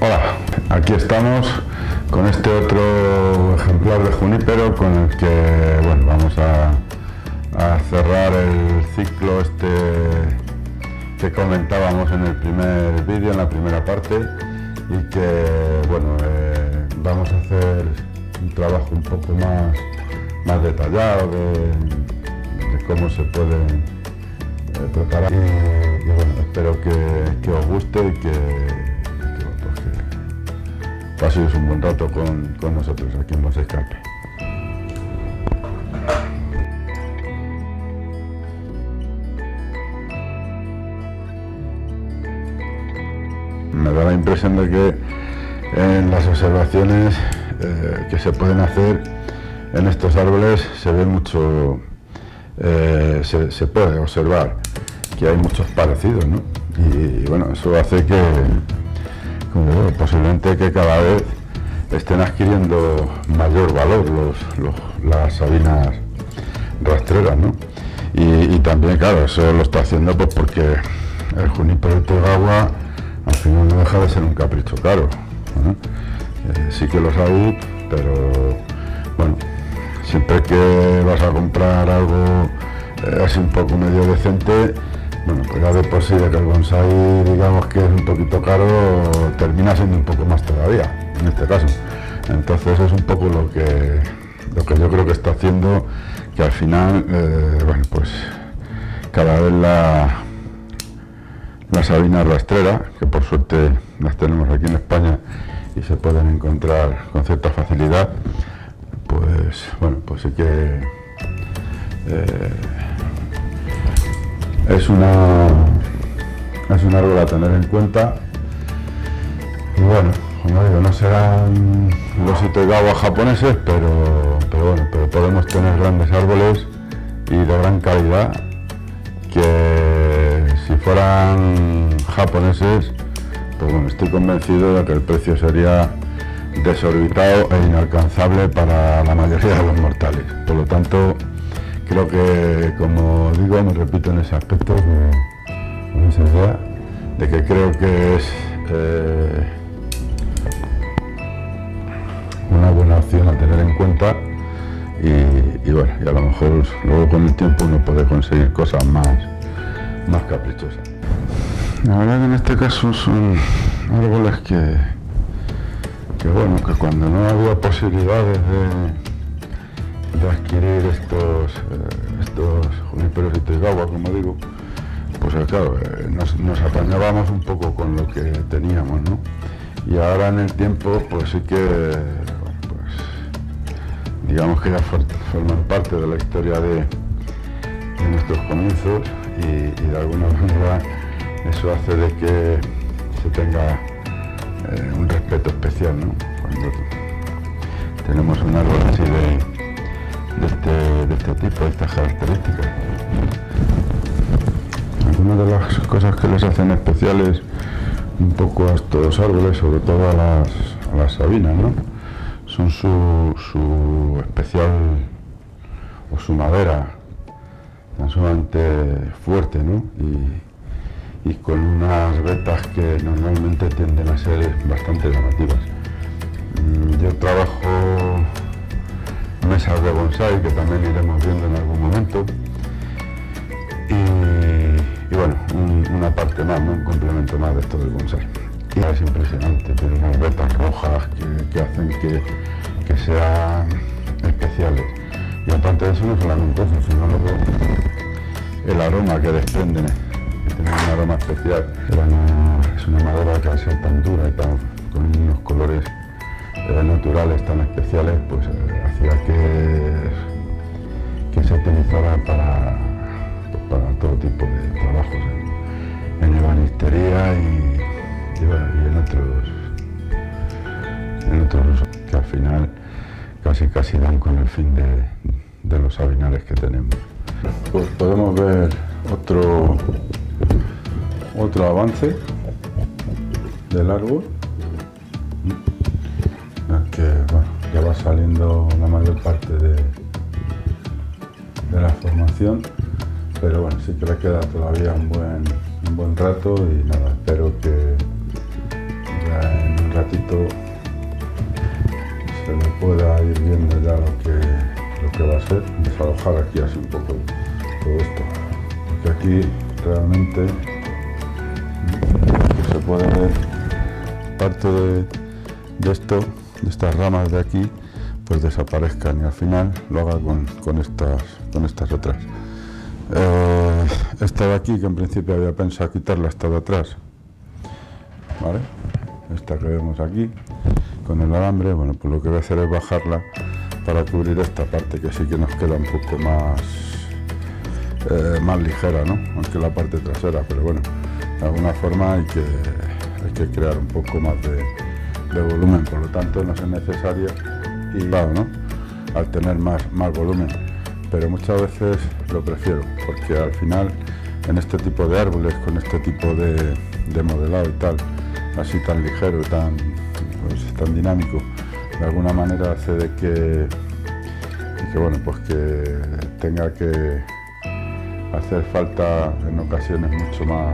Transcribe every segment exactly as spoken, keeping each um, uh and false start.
Hola, aquí estamos con este otro ejemplar de junípero con el que bueno, vamos a, a cerrar el ciclo este que comentábamos en el primer vídeo, en la primera parte, y que bueno, eh, vamos a hacer un trabajo un poco más, más detallado de, de cómo se puede eh, preparar. Y, y bueno, espero que, que os guste y que, que, pues que paséis un buen rato con, con nosotros aquí en Bonsai Carpe. Me da la impresión de que en las observaciones eh, que se pueden hacer en estos árboles se ve mucho, eh, se, se puede observar que hay muchos parecidos, ¿no? Y, y bueno, eso hace que, como digo, posiblemente que cada vez estén adquiriendo mayor valor los, los, las sabinas rastreras, ¿no? Y, y también, claro, eso lo está haciendo pues porque el junípero de Togawa al final no deja de ser un capricho caro, ¿no? Eh, sí que los hay, pero bueno, siempre que vas a comprar algo eh, así un poco medio decente, bueno, pues ya de por sí de que el bonsai, digamos que es un poquito caro, termina siendo un poco más todavía, en este caso. Entonces es un poco lo que, lo que yo creo que está haciendo que al final, eh, bueno, pues cada vez la La sabina rastrera, que por suerte las tenemos aquí en España y se pueden encontrar con cierta facilidad, pues bueno, pues sí que eh, es una es un árbol a tener en cuenta. Y bueno, como digo, no serán los Itoigawa japoneses, pero, pero bueno, pero podemos tener grandes árboles y de gran calidad que si fueran japoneses, pues bueno, estoy convencido de que el precio sería desorbitado e inalcanzable para la mayoría de los mortales. Por lo tanto, creo que, como digo, me repito en ese aspecto, que, en esa idea, de que creo que es eh, una buena opción a tener en cuenta. Y, y bueno, y a lo mejor luego con el tiempo uno puede conseguir cosas más, más caprichosas. La verdad que en este caso son árboles que, que bueno, que cuando no había posibilidades de, de adquirir estos, eh, estos juníperos Itoigawa, como digo, pues claro, eh, nos, nos apañábamos un poco con lo que teníamos, ¿no? Y ahora en el tiempo, pues sí que digamos que ya forman parte de la historia de, de nuestros comienzos y, y de alguna manera eso hace de que se tenga eh, un respeto especial, ¿no? Cuando tenemos un árbol así de, de, este, de este tipo, de estas características. Algunas de las cosas que les hacen especiales un poco a estos árboles, sobre todo a las, a las sabinas, ¿no? Son su, su especial o su madera tan sumamente fuerte, ¿no? Y, y con unas vetas que normalmente tienden a ser bastante llamativas. Yo trabajo mesas de bonsai, que también iremos viendo en algún momento, y, y bueno, un, una parte más, ¿no? Un complemento más de esto del bonsai. Y es impresionante, tiene unas vetas rojas que, que hacen que, que sean especiales. Y aparte de eso, no solamente eso, sino luego el aroma que desprenden, que tiene un aroma especial. Una, es una madera que al ser tan dura y tan, con unos colores eh, naturales tan especiales, pues eh, hacía que, que se utilizara para, pues, para todo tipo de trabajos, en, en ebanistería y Y, bueno, y en otros en otros usos que al final casi casi dan con el fin de, de los sabinales que tenemos. Pues podemos ver otro otro avance del árbol, que bueno, ya va saliendo la mayor parte de, de la formación, pero bueno, sí que le queda todavía un buen un buen rato y nada, espero que en un ratito se le pueda ir viendo ya lo que, lo que va a ser. Desalojar aquí así un poco todo esto, porque aquí realmente se puede ver parte de, de esto, de estas ramas de aquí, pues desaparezcan y al final lo haga con, con, estas, con estas otras. Eh, esta de aquí, que en principio había pensado quitarla, esta de atrás, ¿vale? Esta que vemos aquí, con el alambre, bueno, pues lo que voy a hacer es bajarla para cubrir esta parte que sí que nos queda un poco más, eh, más ligera, ¿no? Aunque la parte trasera, pero bueno, de alguna forma hay que, hay que crear un poco más de, de volumen, por lo tanto no es necesaria y claro, ¿no? Al tener más, más volumen, pero muchas veces lo prefiero, porque al final en este tipo de árboles, con este tipo de, de modelado y tal, así tan ligero, tan, pues, tan dinámico, de alguna manera hace de que, y que bueno, pues que tenga que hacer falta en ocasiones mucho más,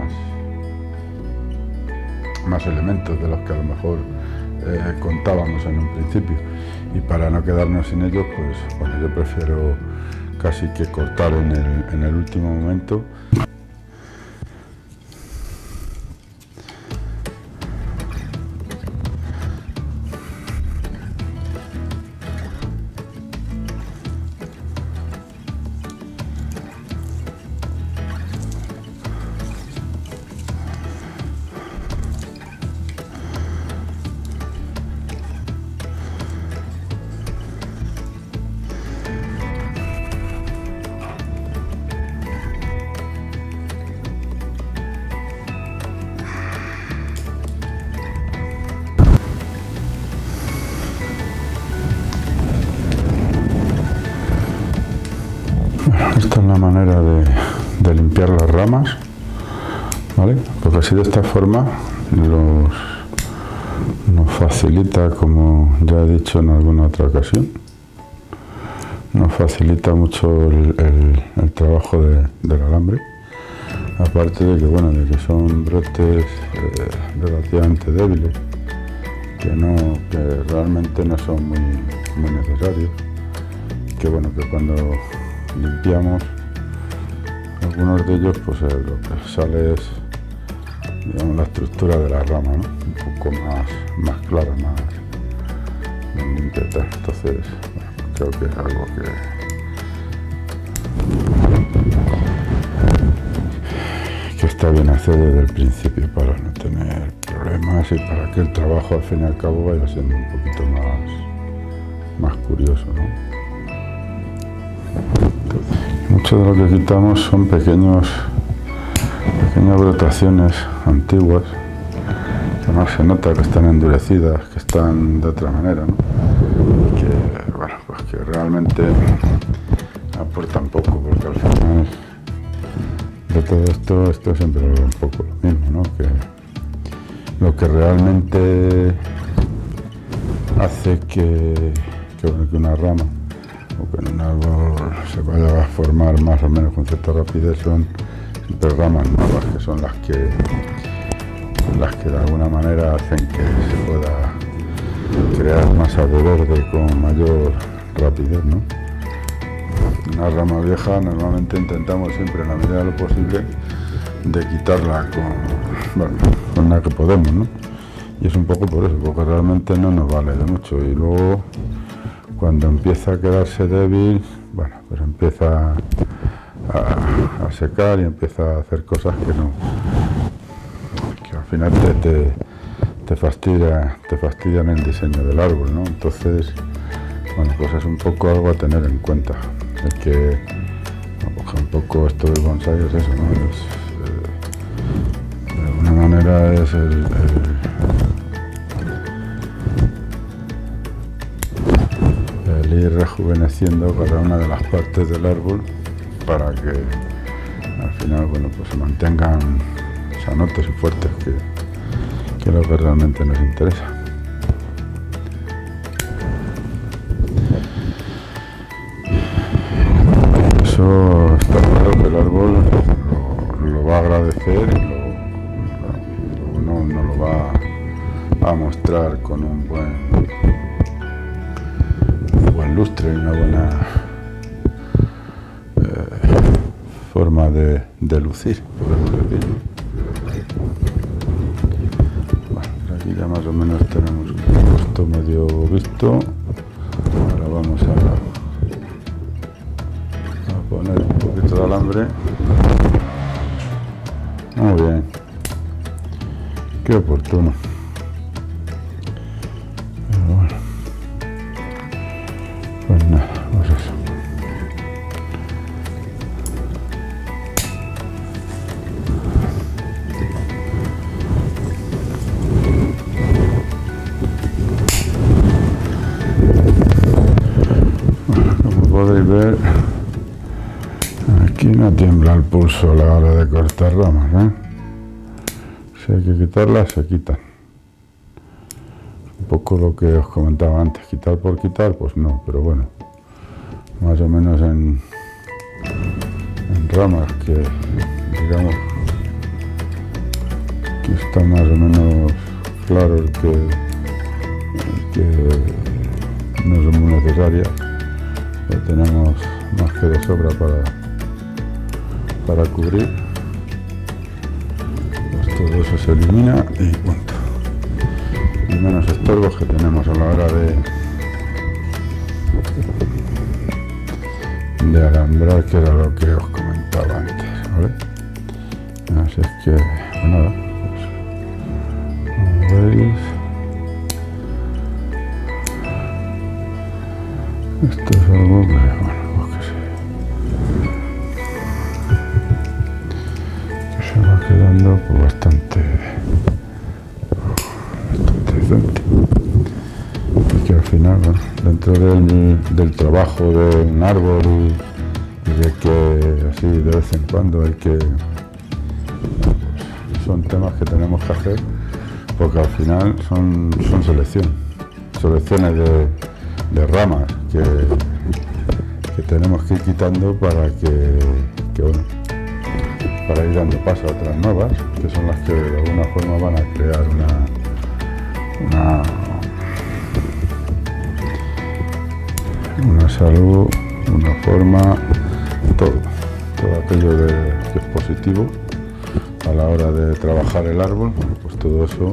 más elementos de los que a lo mejor eh, contábamos en un principio, y para no quedarnos sin ellos, pues bueno, yo prefiero casi que cortar en el, en el último momento. Esta es la manera de, de limpiar las ramas, ¿vale? Porque así de esta forma los, nos facilita, como ya he dicho en alguna otra ocasión, nos facilita mucho el, el, el trabajo de, del alambre, aparte de que, bueno, de que son brotes eh, relativamente débiles, que, no, que realmente no son muy, muy necesarios, que bueno, que cuando limpiamos algunos de ellos, pues eh, lo que sale es, digamos, la estructura de la rama, ¿no? Un poco más, más clara, más, más limpia. Entonces, bueno, creo que es algo que, que está bien hacer desde el principio para no tener problemas y para que el trabajo al fin y al cabo vaya siendo un poquito más, más curioso, ¿no? Mucho de lo que quitamos son pequeños, pequeñas brotaciones antiguas, que además se nota que están endurecidas, que están de otra manera, ¿no? Que, bueno, pues que realmente aportan poco, porque al final de todo esto, esto siempre es un poco lo mismo, ¿no? Que lo que realmente hace que, que, bueno, que una rama o que en un árbol se vaya a formar más o menos con cierta rapidez son siempre ramas nuevas, que son las que las que de alguna manera hacen que se pueda crear masa de verde con mayor rapidez, ¿no? Una rama vieja normalmente intentamos siempre en la medida de lo posible de quitarla con, bueno, con la que podemos, ¿no? Y es un poco por eso, porque realmente no nos vale de mucho, y luego cuando empieza a quedarse débil, bueno, pues empieza a, a secar y empieza a hacer cosas que no, que al final te, te, te fastidia, te fastidian el diseño del árbol, ¿no? Entonces, bueno, pues es un poco algo a tener en cuenta. Es que, bueno, un poco esto del bonsái es eso, ¿no? Es, eh, de alguna manera es el, el ir rejuveneciendo cada una de las partes del árbol para que al final, bueno, pues se mantengan sanotes y fuertes, que, que es lo que realmente nos interesa. Eso está claro que el árbol lo, lo va a agradecer y, lo, y luego no, no lo va a mostrar con un buen, un buen lustre y una buena eh, forma de, de lucir, podemos decir. Bueno, aquí ya más o menos tenemos esto medio visto. Ahora vamos a, a poner un poquito de alambre. Muy bien, qué oportuno. Pero bueno, pues nada, pues eso. Bueno, como podéis ver, aquí no tiembla el pulso a la hora de cortar ramas, ¿eh? Si hay que quitarlas, se quitan. Un poco lo que os comentaba antes, quitar por quitar, pues no, pero bueno, más o menos en, en ramas que, digamos, que está más o menos claro el que, el que no son muy necesarias, lo tenemos más que de sobra para para cubrir, pues todo eso se elimina y punto. Y menos estorbos que tenemos a la hora de de alambrar, que era lo que os comentaba antes, ¿vale? Así es que, pues nada, pues, como veis, esto es algo que, bueno, se va quedando pues, bastante, bastante decente. Y que al final, bueno, dentro del, del trabajo de un árbol y, y de que así de vez en cuando hay que, pues, son temas que tenemos que hacer, porque al final son, son selección, selecciones de, de ramas que, que tenemos que ir quitando para que, que bueno, para ir dando paso a otras nuevas, que son las que de alguna forma van a crear una, una, una salud, una forma, todo, todo aquello de, que es positivo a la hora de trabajar el árbol, pues todo eso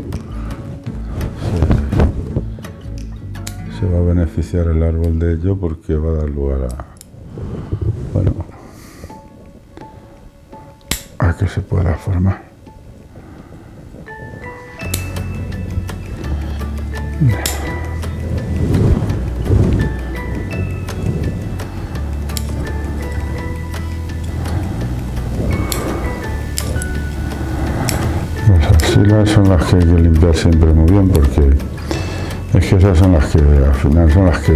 se, se va a beneficiar el árbol de ello, porque va a dar lugar a, bueno, a que se pueda formar. Las axilas son las que hay que limpiar siempre muy bien, porque es que esas son las que al final son las que,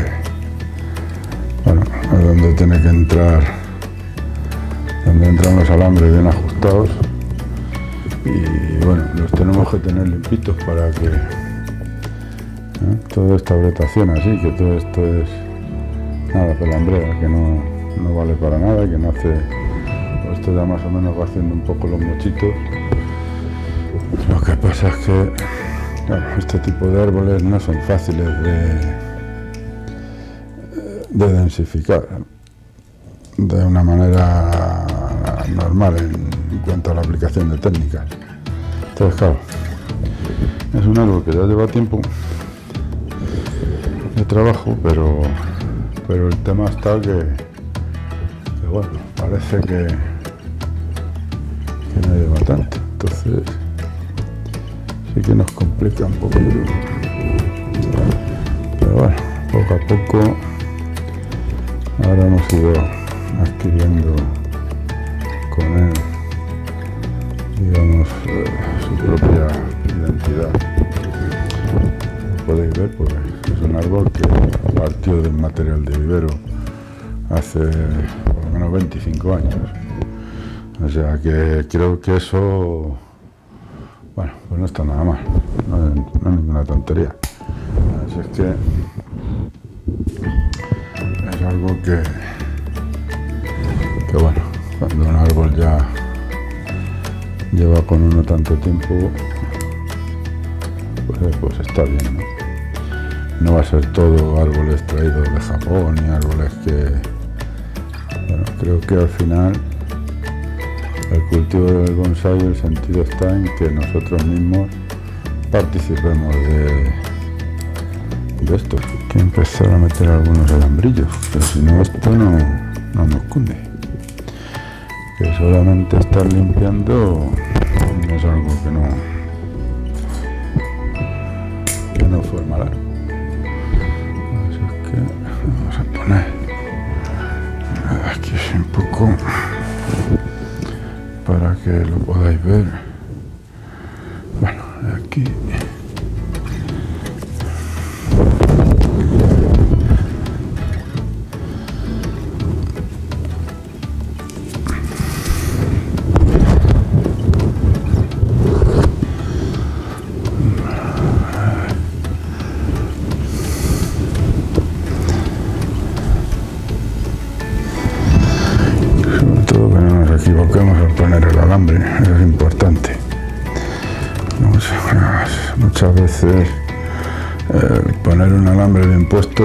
bueno, es donde tiene que entrar, donde entran los alambres bien ajustados, y bueno, los tenemos que tener limpitos para que ¿eh? toda esta bretación así, que todo esto es nada pelambrea, que no, no vale para nada, que no hace, pues esto ya más o menos va haciendo un poco los mochitos. Lo que pasa es que, claro, este tipo de árboles no son fáciles de, de densificar de una manera normal en, en cuanto a la aplicación de técnicas. Entonces, claro, es un árbol que ya lleva tiempo de trabajo, pero, pero el tema está que, que bueno, parece que, que no lleva tanto. Entonces, sí que nos complica un poco. Pero bueno, poco a poco ahora hemos ido adquiriendo con él, digamos, eh, su propia identidad. Lo podéis ver porque es un árbol que partió de un material de vivero hace por lo menos veinticinco años. O sea que creo que eso, bueno, pues no está nada mal, no es, no es ninguna tontería. Así es que es algo que, que bueno, cuando un árbol ya lleva con uno tanto tiempo, pues sé, pues está bien, ¿no? No va a ser todo árboles traídos de Japón y árboles que... Bueno, creo que al final el cultivo del bonsái, el sentido está en que nosotros mismos participemos de, de esto. Hay que empezar a meter algunos alambrillos, pero si no esto no, no nos cunde. Que solamente estar limpiando no es algo que no, que no formará. Así es que vamos a poner aquí un poco para que lo podáis ver. Bueno, aquí equivoquemos al poner el alambre, es importante. Muchas, muchas veces eh, poner un alambre bien puesto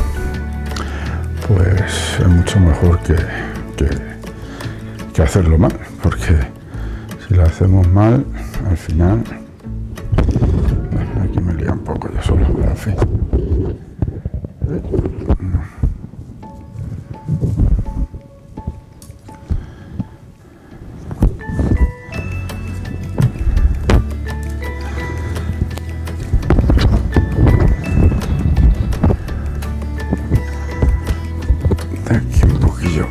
pues es mucho mejor que, que, que hacerlo mal, porque si lo hacemos mal al final, bueno, aquí me lía un poco yo solo, pero en fin. Aquí un poquillo,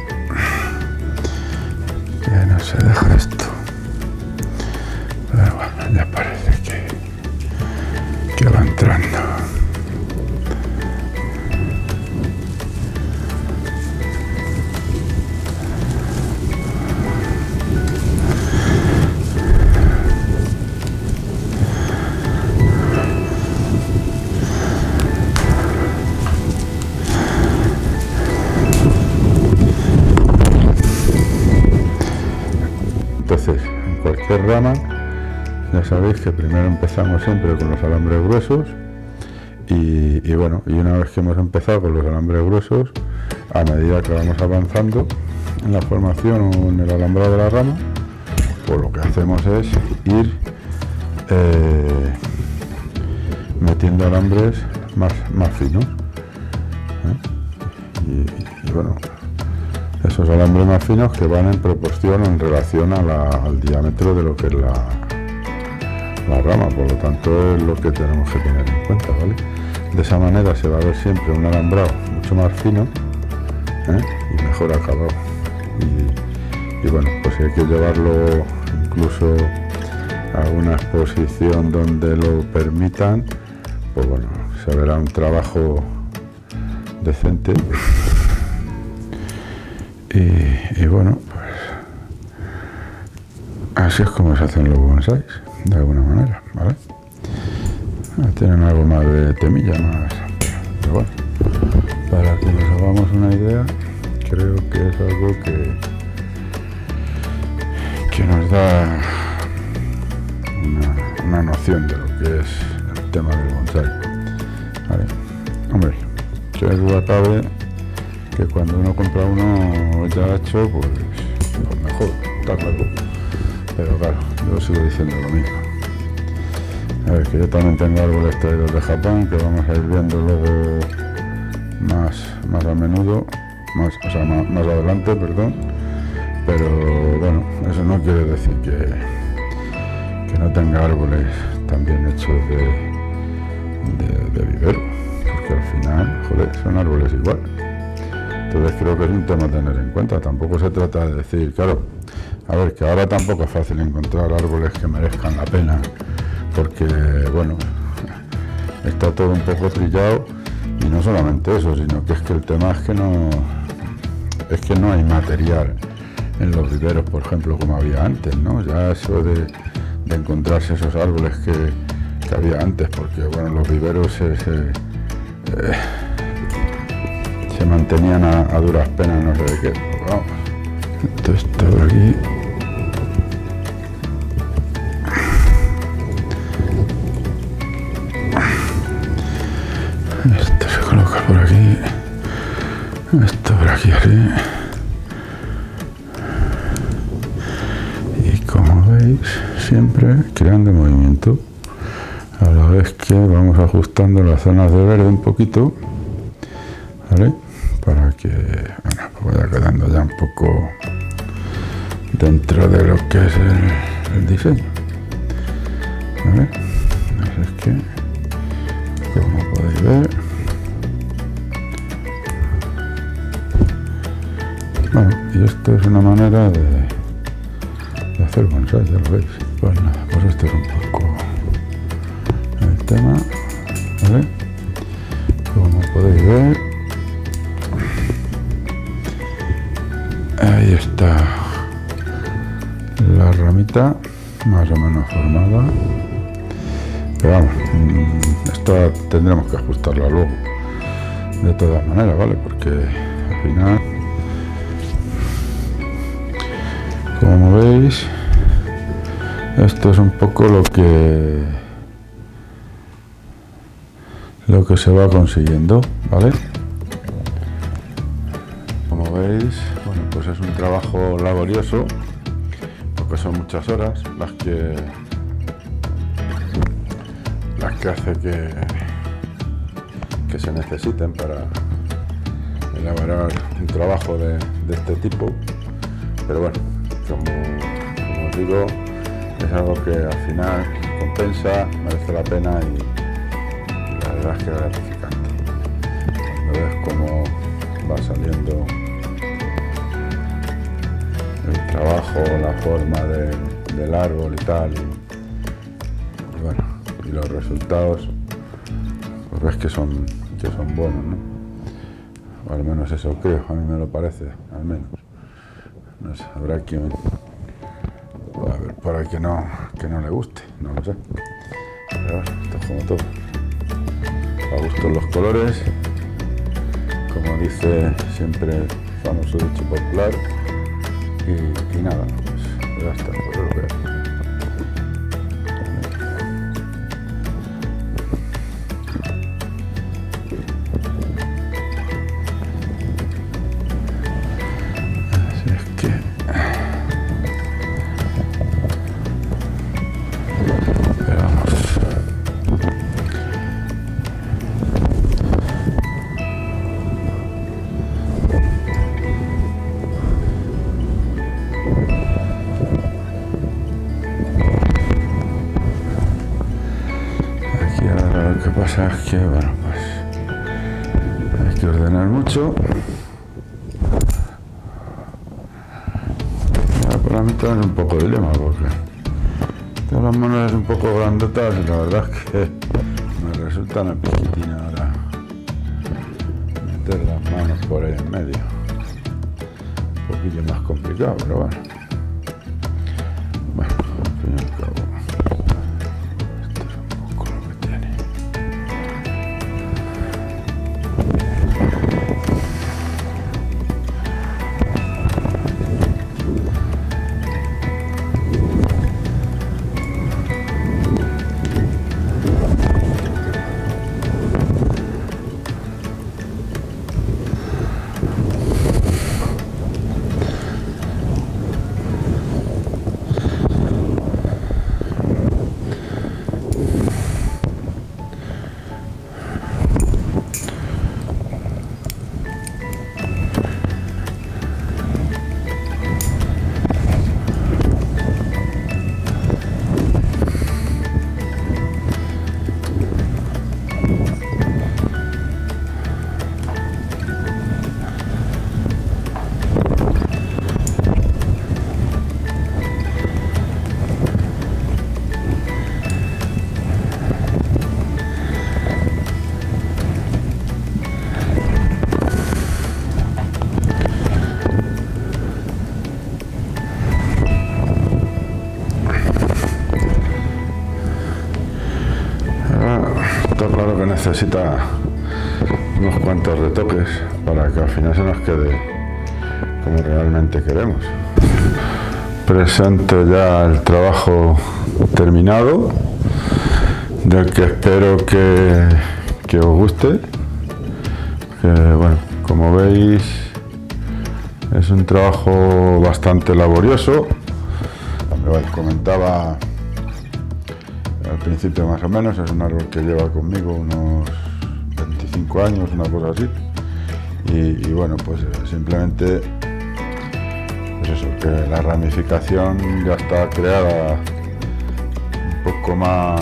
que no se deja esto, pero bueno, ya parece que, que va entrando. Entonces, en cualquier rama, ya sabéis que primero empezamos siempre con los alambres gruesos y, y bueno, y una vez que hemos empezado con los alambres gruesos, a medida que vamos avanzando en la formación o en el alambrado de la rama, pues lo que hacemos es ir eh, metiendo alambres más, más finos, ¿eh? y, y bueno, esos alambres más finos que van en proporción en relación a la, al diámetro de lo que es la, la rama, por lo tanto es lo que tenemos que tener en cuenta, ¿vale? De esa manera se va a ver siempre un alambrado mucho más fino, ¿eh? Y mejor acabado. Y, y bueno, pues si hay que llevarlo incluso a una exposición donde lo permitan, pues bueno, se verá un trabajo decente. Y, y bueno, pues así es como se hacen los bonsáis, de alguna manera, ¿vale? Tienen algo más de temilla, más, pero bueno, para que nos hagamos una idea, creo que es algo que, que nos da una, una noción de lo que es el tema del bonsái, ¿vale? Hombre, que duda cabe que cuando uno compra uno ya hecho, pues, pues mejor, está claro. Pero claro, yo sigo diciendo lo mismo. A ver, que yo también tengo árboles traídos de Japón, que vamos a ir viendo luego más, más a menudo, más, o sea, más, más adelante, perdón. Pero bueno, eso no quiere decir que, que no tenga árboles también hechos de, de, de vivero, porque al final, joder, son árboles igual. Entonces creo que es un tema a tener en cuenta. Tampoco se trata de decir, claro, a ver, que ahora tampoco es fácil encontrar árboles que merezcan la pena, porque, bueno, está todo un poco trillado, y no solamente eso, sino que es que el tema es que no, es que no hay material en los viveros, por ejemplo, como había antes, ¿no? Ya eso de, de encontrarse esos árboles que, que había antes, porque, bueno, los viveros se... se eh, se mantenían a, a duras penas, no sé de qué. Vamos. Esto está por aquí. Esto por aquí así. Y como veis, siempre creando movimiento. A la vez que vamos ajustando las zonas de verde un poquito, ¿vale? Para que bueno, vaya quedando ya un poco dentro de lo que es el, el diseño, ¿vale? Así es que, como podéis ver, bueno, y esto es una manera de, de hacer bonsai, ya lo veis. Pues nada, pues esto es un poco el tema, ¿vale? Como podéis ver, ahí está la ramita más o menos formada, pero vamos, esto tendremos que ajustarla luego de todas maneras, ¿vale? Porque al final, como veis, esto es un poco lo que lo que se va consiguiendo, ¿vale? Como veis, bueno, pues es un trabajo laborioso, porque son muchas horas las que las que hace que que se necesiten para elaborar un trabajo de, de este tipo, pero bueno, como, como os digo, es algo que al final compensa, merece la pena y la verdad es que es gratificante. Cuando ves cómo va saliendo el trabajo, la forma de, del árbol y tal, y, y bueno, y los resultados, pues ves que son, que son buenos, ¿no? O al menos eso creo, a mí me lo parece, al menos. No sé, habrá quien a ver, por ahí que no, que no le guste, no lo sé. Pero bueno, esto es como todo. A gusto los colores, como dice siempre el famoso dicho popular, y, y nada, pues ya está, pues lo veo. Así es que lo que pasa es que, bueno, pues hay que ordenar mucho. Ya por la mitad es un poco dilema, porque todas las monedas un poco grandotas y la verdad es que me resulta una piquitina ahora meter las manos por ahí en medio. Un poquillo más complicado, pero bueno. Bueno, al fin y al cabo. Claro que necesita unos cuantos retoques para que al final se nos quede como realmente queremos. Presento ya el trabajo terminado, del que espero que, que os guste, que bueno, Como veis, es un trabajo bastante laborioso. Lo comentaba al principio más o menos, es un árbol que lleva conmigo unos veinticinco años, una cosa así. Y, y bueno, pues simplemente pues eso, que la ramificación ya está creada un poco más,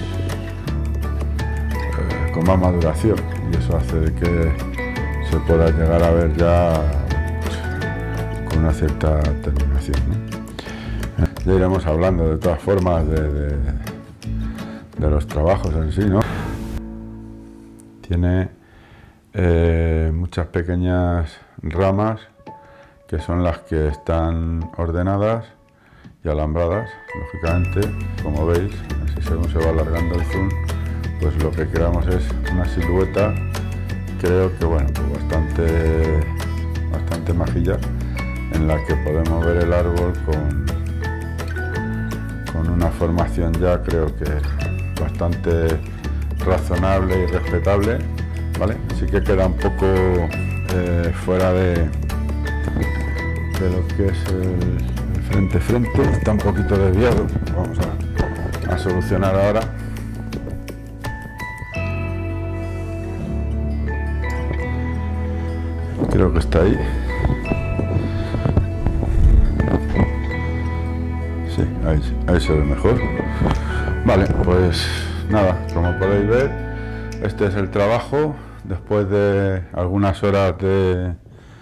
eh, con más maduración, y eso hace de que se pueda llegar a ver ya pues, con una cierta terminación, ¿no? Ya iremos hablando de todas formas de, de, de los trabajos en sí, ¿no? Tiene eh, muchas pequeñas ramas que son las que están ordenadas y alambradas, lógicamente, como veis, así según se va alargando el zoom, pues lo que creamos es una silueta, creo que bueno, pues bastante, bastante majilla, en la que podemos ver el árbol con, con una formación ya creo que bastante razonable y respetable, ¿vale? Sí que queda un poco eh, fuera de, de lo que es el frente frente, está un poquito desviado, vamos a, a solucionar ahora. Creo que está ahí. Sí, ahí, ahí se ve mejor. Vale, pues nada, como podéis ver, este es el trabajo después de algunas horas de,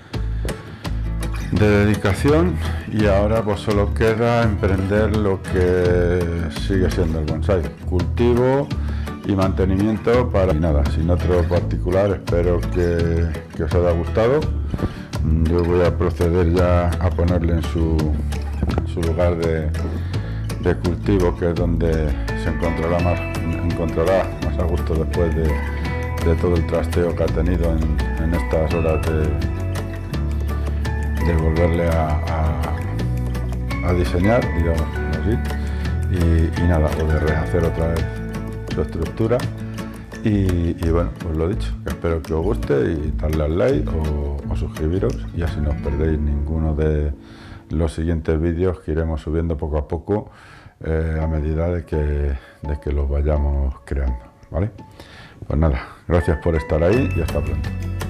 de dedicación, y ahora pues solo queda emprender lo que sigue siendo el bonsái, cultivo y mantenimiento para... Y nada, sin otro particular, espero que, que os haya gustado. Yo voy a proceder ya a ponerle en su, su lugar de, de cultivo, que es donde se encontrará más, encontrará más a gusto después de, de todo el trasteo que ha tenido en, en estas horas de, de volverle a, a, a diseñar, digamos así, y, y nada, o de rehacer otra vez su estructura. Y, y bueno, pues lo dicho, que espero que os guste y darle al like o, o suscribiros, y así no os perdéis ninguno de los siguientes vídeos que iremos subiendo poco a poco eh, a medida de que, de que los vayamos creando, ¿vale? Pues nada, gracias por estar ahí y hasta pronto.